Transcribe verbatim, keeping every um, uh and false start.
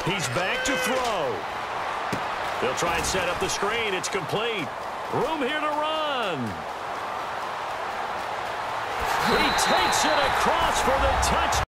He's back to throw. They'll try and set up the screen. It's complete. Room here to run. He takes it across for the touchdown.